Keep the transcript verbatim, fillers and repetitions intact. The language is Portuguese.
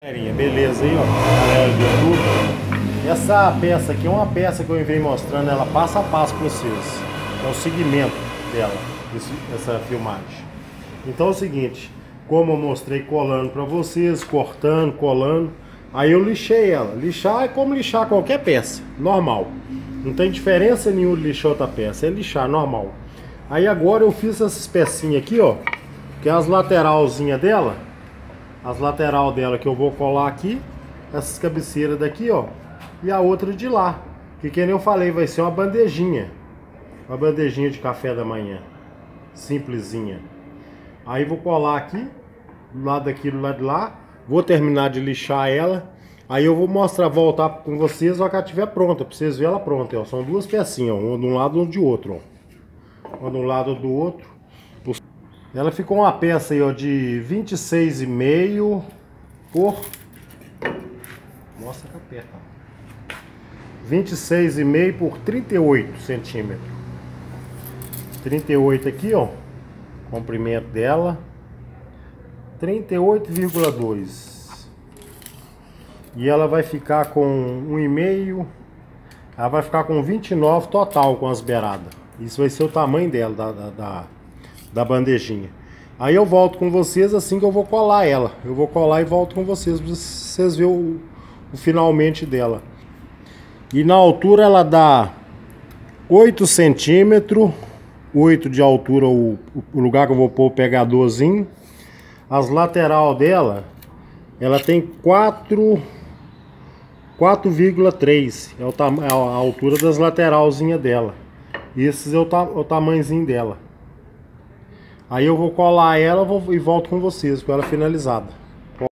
Beleza aí, ó, galera do YouTube. Essa peça aqui é uma peça que eu venho mostrando ela passo a passo para vocês. É o segmento dela, esse, essa filmagem. Então é o seguinte, como eu mostrei colando para vocês, cortando, colando, aí eu lixei ela. Lixar é como lixar qualquer peça, normal. Não tem diferença nenhuma de lixar outra peça, é lixar normal. Aí agora eu fiz essas pecinhas aqui, ó, que é as lateralzinhas dela. As lateral dela que eu vou colar aqui, essas cabeceiras daqui, ó, e a outra de lá, que que nem eu falei, vai ser uma bandejinha, uma bandejinha de café da manhã, simplesinha. Aí vou colar aqui, do lado daqui, do lado de lá, vou terminar de lixar ela, aí eu vou mostrar, voltar com vocês, ó, que ela estiver pronta, pra vocês verem ela pronta, ó. São duas pecinhas, ó, uma de um lado e uma de outro, ó, uma de um lado do outro. Ela ficou uma peça aí, ó, de vinte e seis e meio por... Mostra que aperta. vinte e seis e meio por trinta e oito centímetros. trinta e oito aqui, ó. Comprimento dela. trinta e oito vírgula dois. E ela vai ficar com um e meio. Ela vai ficar com vinte e nove total com as beiradas. Isso vai ser o tamanho dela, da... da, da da bandejinha. Aí eu volto com vocês assim que eu vou colar ela. Eu vou colar e volto com vocês pra vocês verem o, o finalmente dela. E na altura ela dá oito centímetros, oito de altura o, o lugar que eu vou pôr o pegadorzinho. As lateral dela, ela tem quatro vírgula três, é, é a altura das lateralzinhas dela. Esse é o, ta, o tamanhozinho dela. Aí eu vou colar ela vou, e volto com vocês com ela finalizada.